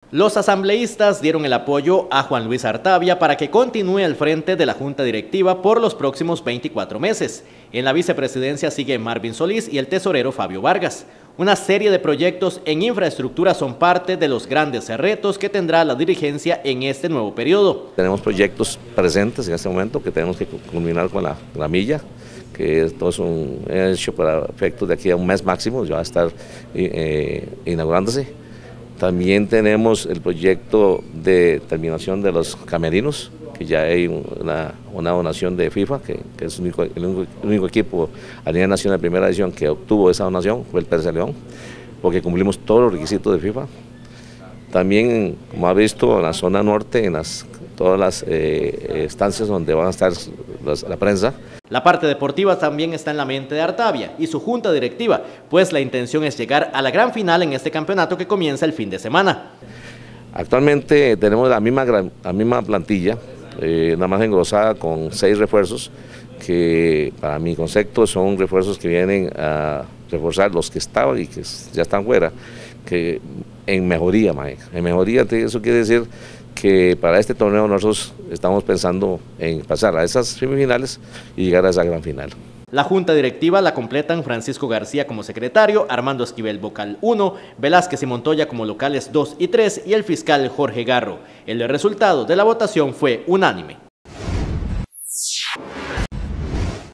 Los asambleístas dieron el apoyo a Juan Luis Artavia para que continúe al frente de la Junta Directiva por los próximos 24 meses. En la vicepresidencia sigue Marvin Solís y el tesorero Fabio Vargas. Una serie de proyectos en infraestructura son parte de los grandes retos que tendrá la dirigencia en este nuevo periodo. Tenemos proyectos presentes en este momento que tenemos que culminar con la milla, que esto es un hecho para efectos de aquí a un mes máximo, ya va a estar inaugurándose. También tenemos el proyecto de terminación de los camerinos, que ya hay una donación de FIFA, que es el único equipo a nivel nacional de primera edición que obtuvo esa donación, fue el Persa León, porque cumplimos todos los requisitos de FIFA. También, como ha visto, en la zona norte, en todas las estancias donde van a estar la prensa. La parte deportiva también está en la mente de Artavia y su junta directiva, pues la intención es llegar a la gran final en este campeonato que comienza el fin de semana. Actualmente tenemos la misma plantilla, nada más engrosada con 6 refuerzos, que para mi concepto son refuerzos que vienen a reforzar los que estaban y que ya están fuera, que en mejoría, en mejoría. Eso quiere decir que para este torneo nosotros estamos pensando en pasar a esas semifinales y llegar a esa gran final. La junta directiva la completan Francisco García como secretario, Armando Esquivel vocal 1, Velázquez y Montoya como locales 2 y 3 y el fiscal Jorge Garro. El resultado de la votación fue unánime.